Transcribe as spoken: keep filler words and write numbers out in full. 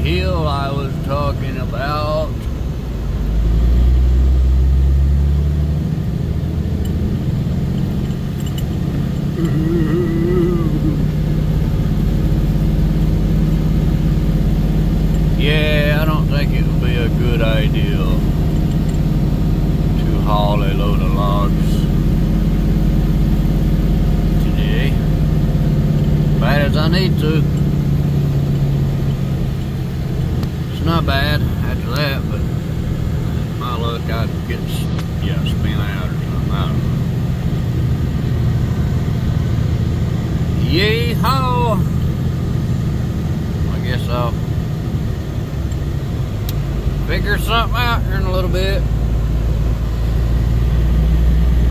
hill I was talking about. Yeah, I don't think it would be a good idea to haul a load of logs today. Bad as I need to. It's not bad after that, but my luck, I'd get yeah, spin out or something. I don't know. Yee-haw! I guess I'll figure something out here in a little bit.